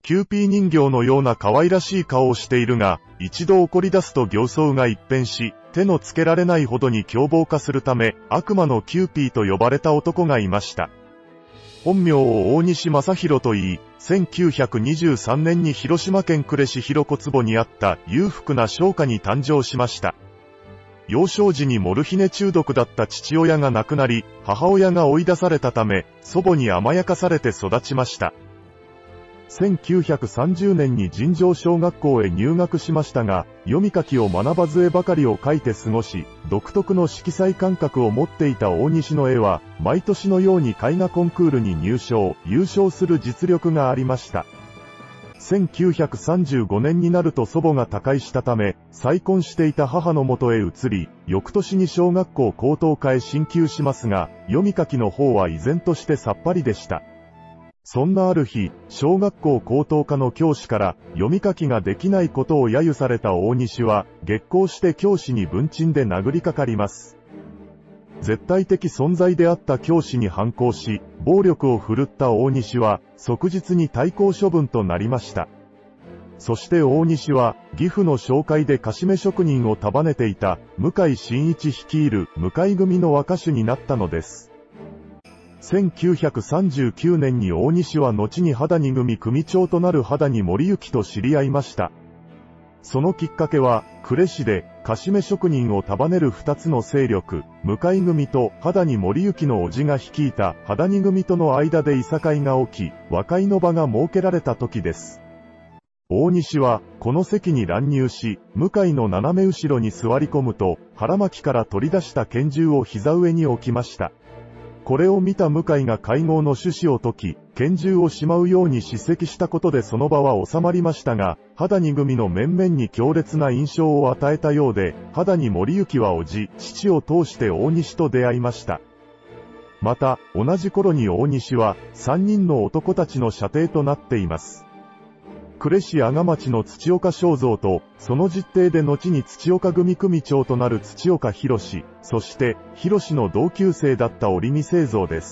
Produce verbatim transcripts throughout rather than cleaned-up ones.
キューピー人形のような可愛らしい顔をしているが、一度怒り出すと形相が一変し、手のつけられないほどに凶暴化するため、悪魔のキューピーと呼ばれた男がいました。本名を大西正弘といい、せんきゅうひゃくにじゅうさんねんに広島県呉市広小坪にあった裕福な商家に誕生しました。幼少時にモルヒネ中毒だった父親が亡くなり、母親が追い出されたため、祖母に甘やかされて育ちました。せんきゅうひゃくさんじゅうねんに尋常小学校へ入学しましたが、読み書きを学ばず絵ばかりを描いて過ごし、独特の色彩感覚を持っていた大西の絵は、毎年のように絵画コンクールに入賞、優勝する実力がありました。せんきゅうひゃくさんじゅうごねんになると祖母が他界したため、再婚していた母の元へ移り、翌年に小学校高等科へ進級しますが、読み書きの方は依然としてさっぱりでした。そんなある日、小学校高等科の教師から読み書きができないことを揶揄された大西は、激高して教師に文鎮で殴りかかります。絶対的存在であった教師に反抗し、暴力を振るった大西は、即日に退校処分となりました。そして大西は、岐阜の商会で菓子目職人を束ねていた、向井真一率いる向井組の若手になったのです。せんきゅうひゃくさんじゅうきゅうねんに大西は後に肌に組組長となる肌に森行と知り合いました。そのきっかけは、呉市で菓子目職人を束ねる二つの勢力、向井組と肌に森行の叔父が率いた肌に組との間でいさかいが起き、和解の場が設けられた時です。大西は、この席に乱入し、向井の斜め後ろに座り込むと、腹巻きから取り出した拳銃を膝上に置きました。これを見た向井が会合の趣旨を解き、拳銃をしまうように叱責したことでその場は収まりましたが、肌に組の面々に強烈な印象を与えたようで、肌に森行は叔父、父を通して大西と出会いました。また、同じ頃に大西は、三人の男たちの舎弟となっています。呉市阿賀町の土岡正三と、その実弟で後に土岡組組長となる土岡博、そして、博の同級生だった織見清三です。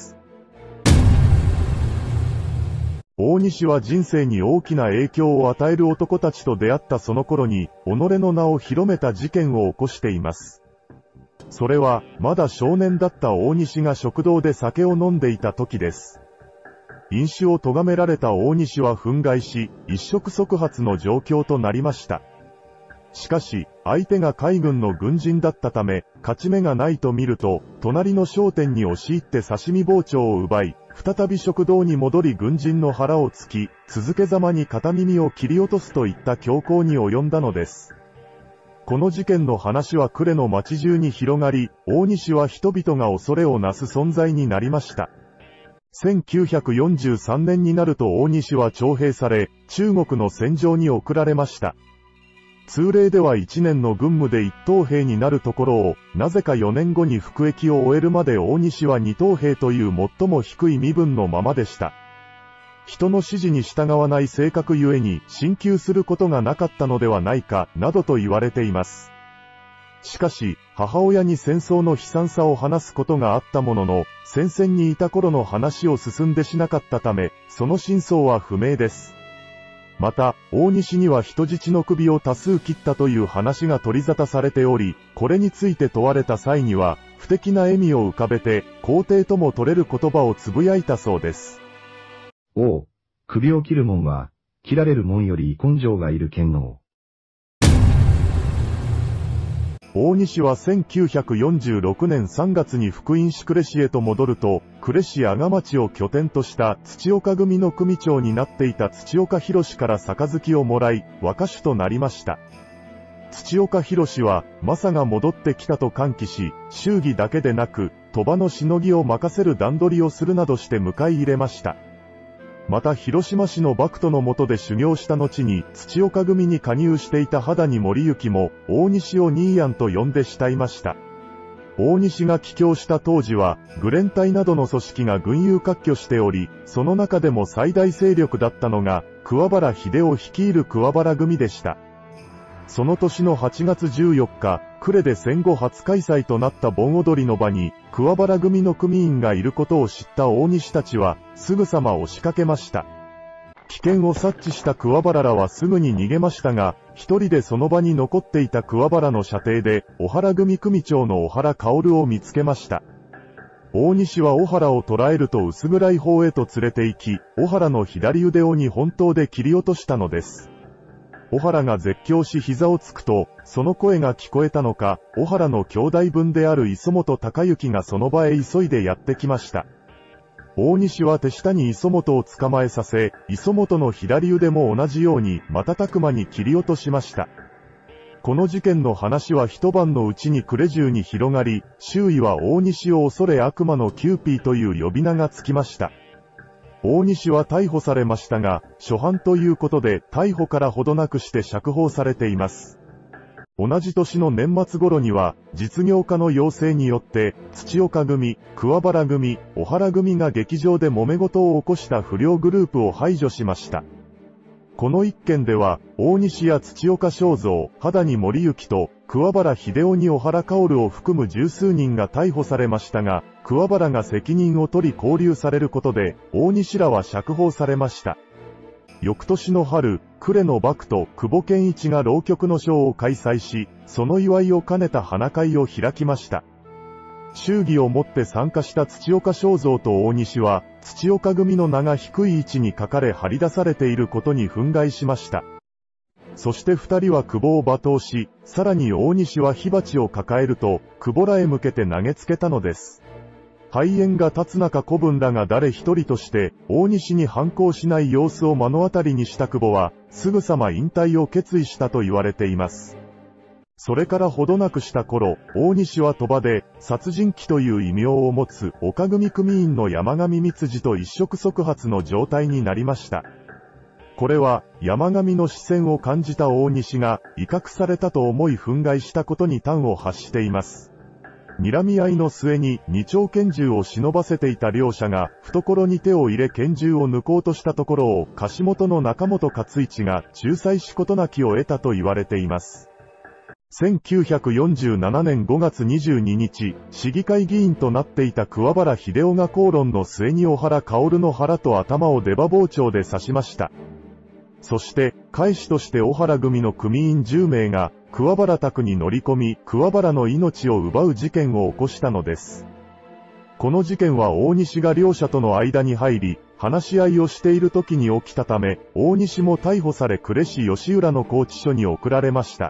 大西は人生に大きな影響を与える男たちと出会ったその頃に、己の名を広めた事件を起こしています。それは、まだ少年だった大西が食堂で酒を飲んでいた時です。飲酒を咎められた大西は憤慨し、一触即発の状況となりました。しかし、相手が海軍の軍人だったため、勝ち目がないと見ると、隣の商店に押し入って刺身包丁を奪い、再び食堂に戻り軍人の腹を突き、続けざまに片耳を切り落とすといった凶行に及んだのです。この事件の話は呉の町中に広がり、大西は人々が恐れをなす存在になりました。せんきゅうひゃくよんじゅうさんねんになると大西は徴兵され、中国の戦場に送られました。通例ではいちねんの軍務で一等兵になるところを、なぜかよねんごに服役を終えるまで大西は二等兵という最も低い身分のままでした。人の指示に従わない性格ゆえに進級することがなかったのではないか、などと言われています。しかし、母親に戦争の悲惨さを話すことがあったものの、戦線にいた頃の話を進んでしなかったため、その真相は不明です。また、大西には人質の首を多数切ったという話が取り沙汰されており、これについて問われた際には、不敵な笑みを浮かべて、肯定とも取れる言葉をつぶやいたそうです。 おう、首を切るもんは、切られるもんより根性がいる剣の。 大西はせんきゅうひゃくよんじゅうろくねんさんがつに福音市呉市へと戻ると、呉市阿賀町を拠点とした土岡組の組長になっていた土岡博から杯をもらい、若手となりました。土岡博は、マサが戻ってきたと歓喜し、祝儀だけでなく、鳥羽のしのぎを任せる段取りをするなどして迎え入れました。また広島市の幕徒の下で修行した後に土岡組に加入していた肌に森行も大西をニーヤンと呼んで慕いました。大西が帰郷した当時はグレン隊などの組織が群雄割拠しており、その中でも最大勢力だったのが桑原秀夫率いる桑原組でした。その年のはちがつじゅうよっか、呉で戦後初開催となった盆踊りの場に、桑原組の組員がいることを知った大西たちは、すぐさま押しかけました。 危険を察知した桑原らはすぐに逃げましたが、一人でその場に残っていた桑原の舎弟で、小原組組長の小原薫を見つけました。大西は小原を捕らえると薄暗い方へと連れて行き、小原の左腕をにほん刀で切り落としたのです。小原が絶叫し膝をつくと、その声が聞こえたのか、小原の兄弟分である磯本隆之がその場へ急いでやってきました。大西は手下に磯本を捕まえさせ、磯本の左腕も同じように瞬く間に切り落としました。この事件の話は一晩のうちに呉中に広がり、周囲は大西を恐れ悪魔のキューピーという呼び名がつきました。大西は逮捕されましたが、初犯ということで逮捕からほどなくして釈放されています。同じ年の年末頃には、実業家の要請によって、土岡組、桑原組、小原組が劇場で揉め事を起こした不良グループを排除しました。この一件では、大西や土岡正三、肌に森行と、桑原秀夫に小原薫を含む十数人が逮捕されましたが、桑原が責任を取り勾留されることで、大西らは釈放されました。翌年の春、呉の幕と久保健一が浪曲の賞を開催し、その祝いを兼ねた花会を開きました。祝儀を持って参加した土岡正三と大西は、土岡組の名が低い位置に書かれ張り出されていることに憤慨しました。そして二人は久保を罵倒し、さらに大西は火鉢を抱えると、久保らへ向けて投げつけたのです。肺炎が立つ中子分らが誰一人として、大西に反抗しない様子を目の当たりにした久保は、すぐさま引退を決意したと言われています。それからほどなくした頃、大西は鳥羽で、殺人鬼という異名を持つ岡組組員の山上光次と一触即発の状態になりました。これは、山上の視線を感じた大西が、威嚇されたと思い憤慨したことに端を発しています。睨み合いの末に二丁拳銃を忍ばせていた両者が懐に手を入れ拳銃を抜こうとしたところを樫本の中本勝一が仲裁し事なきを得たと言われています。せんきゅうひゃくよんじゅうななねんごがつにじゅうににち、市議会議員となっていた桑原秀夫が口論の末に小原薫の腹と頭を出刃包丁で刺しました。そして、返しとして小原組の組員じゅうめいが、桑原宅に乗り込み、桑原の命を奪う事件を起こしたのです。この事件は大西が両者との間に入り、話し合いをしている時に起きたため、大西も逮捕され呉市吉浦の拘置所に送られました。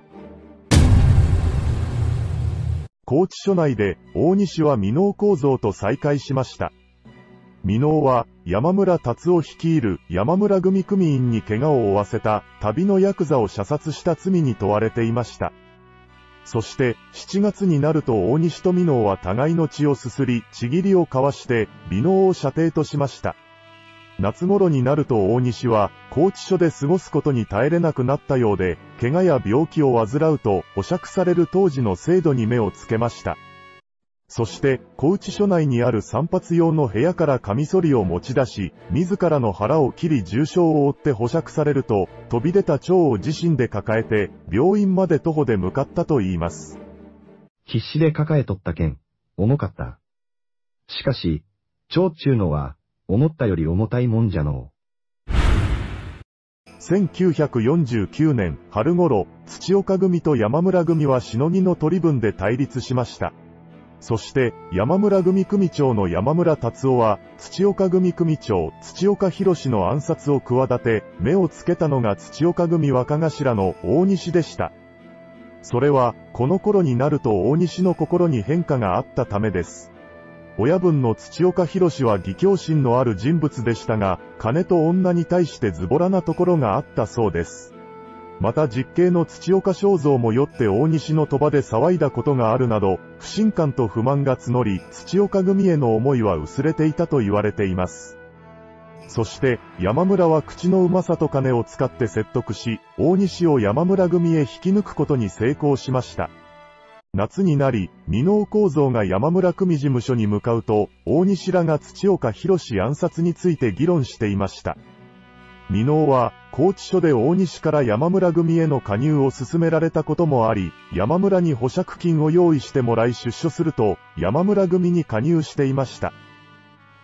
拘置所内で、大西は箕面幸三と再会しました。箕面は、山村達夫率いる山村組組員に怪我を負わせた旅のヤクザを射殺した罪に問われていました。そして、しちがつになると大西と箕面は互いの血をすすり、ちぎりを交わして、箕面を舎弟としました。夏頃になると大西は、拘置所で過ごすことに耐えれなくなったようで、怪我や病気を患うと保釈される当時の制度に目をつけました。そして、拘置所内にある散髪用の部屋からカミソリを持ち出し、自らの腹を切り重傷を負って保釈されると、飛び出た蝶を自身で抱えて、病院まで徒歩で向かったといいます。 必死で抱えとったけん、重かった。しかし、蝶っちゅうのは、思ったより重たいもんじゃのう。 せんきゅうひゃくよんじゅうきゅうねん春頃、土岡組と山村組はしのぎの取り分で対立しました。そして、山村組組長の山村達夫は、土岡組組長、土岡博の暗殺を企て、目をつけたのが土岡組若頭の大西でした。それは、この頃になると大西の心に変化があったためです。親分の土岡博は義兄心のある人物でしたが、金と女に対してズボラなところがあったそうです。また実刑の土岡正三も酔って大西の鳥羽で騒いだことがあるなど、不信感と不満が募り、土岡組への思いは薄れていたと言われています。そして、山村は口のうまさと金を使って説得し、大西を山村組へ引き抜くことに成功しました。夏になり、箕面幸三が山村組事務所に向かうと、大西らが土岡博暗殺について議論していました。箕面は、拘置所で大西から山村組への加入を勧められたこともあり、山村に保釈金を用意してもらい出所すると、山村組に加入していました。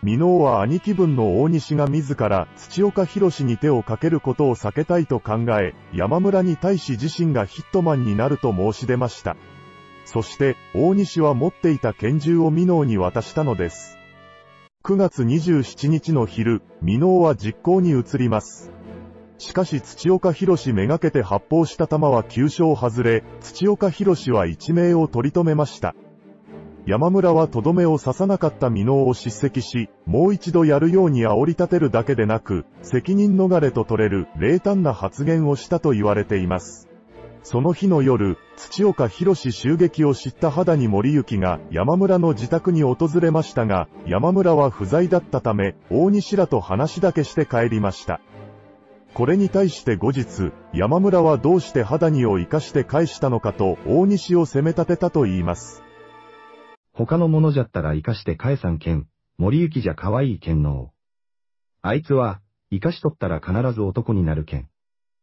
箕面は兄貴分の大西が自ら土岡弘に手をかけることを避けたいと考え、山村に対し自身がヒットマンになると申し出ました。そして、大西は持っていた拳銃を箕面に渡したのです。くがつにじゅうしちにちの昼、箕面は実行に移ります。しかし土岡弘めがけて発砲した弾は急所を外れ、土岡弘は一命を取り留めました。山村はとどめを刺さなかった箕面を叱責し、もう一度やるように煽り立てるだけでなく、責任逃れと取れる冷淡な発言をしたと言われています。その日の夜、土岡弘襲撃を知った肌に森行が山村の自宅に訪れましたが、山村は不在だったため、大西らと話だけして帰りました。これに対して後日、山村はどうして肌にを生かして返したのかと大西を責め立てたと言います。 他の者じゃったら生かして返さんけん、森行じゃ可愛いけんの。あいつは、生かしとったら必ず男になるけん。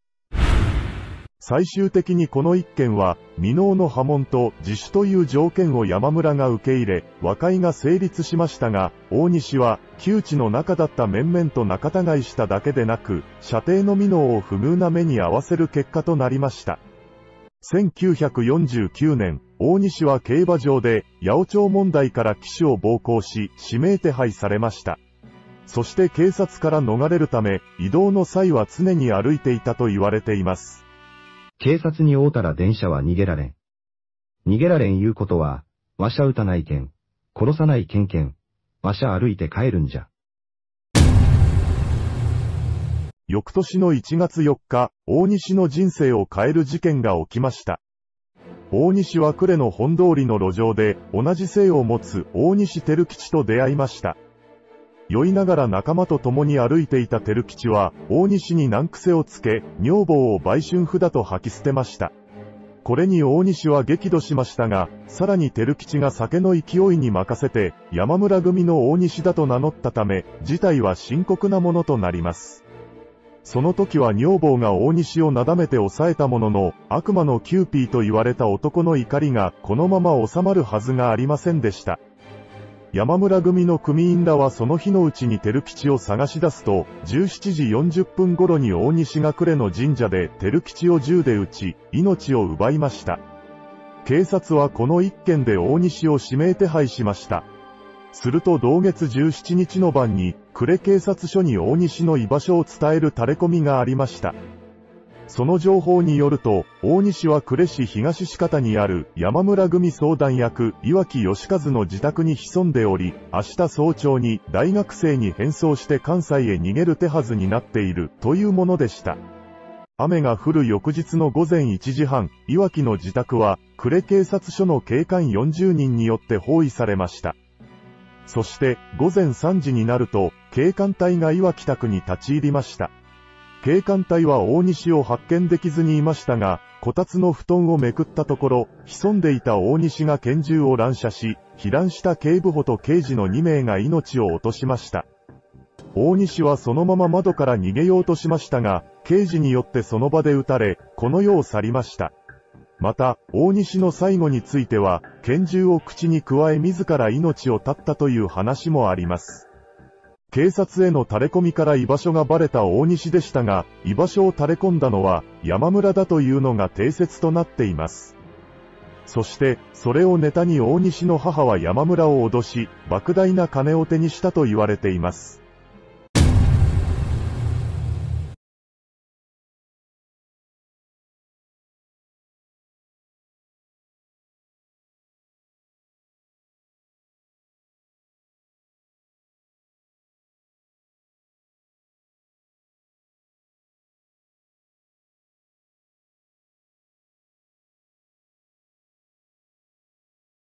最終的にこの一件は、箕面の破門と自首という条件を山村が受け入れ、和解が成立しましたが、大西は、旧知の仲だった面々と仲違いしただけでなく、舎弟の箕面を不遇な目に遭わせる結果となりました。せんきゅうひゃくよんじゅうきゅうねん、大西は競馬場で、八百長問題から騎手を暴行し、指名手配されました。そして警察から逃れるため、移動の際は常に歩いていたと言われています。 警察に会うたら電車は逃げられん。逃げられん言うことは、わしゃ撃たないけん、殺さないけんけん、わしゃ歩いて帰るんじゃ。 翌年のいちがつよっか、大西の人生を変える事件が起きました。大西は呉の本通りの路上で、同じ姓を持つ大西照吉と出会いました。酔いながら仲間と共に歩いていた照吉は、大西に難癖をつけ、女房を売春婦だと吐き捨てました。これに大西は激怒しましたが、さらに照吉が酒の勢いに任せて、山村組の大西だと名乗ったため、事態は深刻なものとなります。その時は女房が大西をなだめて抑えたものの、悪魔のキューピーと言われた男の怒りがこのまま収まるはずがありませんでした。山村組の組員らはその日のうちに照吉を探し出すと、じゅうしちじよんじゅっぷん頃に大西が呉の神社で照吉を銃で撃ち、命を奪いました。警察はこの一件で大西を指名手配しました。すると同月じゅうしちにちの晩に、呉警察署に大西の居場所を伝えるタレコミがありました。その情報によると、大西は呉市東四方にある山村組相談役、岩木義和の自宅に潜んでおり、明日早朝に大学生に変装して関西へ逃げる手はずになっているというものでした。雨が降る翌日のごぜんいちじはん、岩木の自宅は、呉警察署の警官よんじゅうにんによって包囲されました。そして、ごぜんさんじになると、警官隊が岩木宅に立ち入りました。警官隊は大西を発見できずにいましたが、こたつの布団をめくったところ、潜んでいた大西が拳銃を乱射し、被弾した警部補と刑事のにめいが命を落としました。大西はそのまま窓から逃げようとしましたが、刑事によってその場で撃たれ、この世を去りました。また、大西の最後については、拳銃を口に加え自ら命を絶ったという話もあります。警察へのタレコミから居場所がバレた大西でしたが、居場所をタレ込んだのは山村だというのが定説となっています。そして、それをネタに大西の母は山村を脅し、莫大な金を手にしたと言われています。